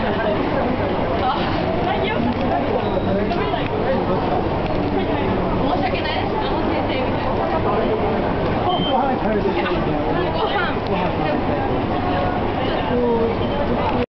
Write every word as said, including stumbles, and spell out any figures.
申し訳ないです。あの先生みたいな。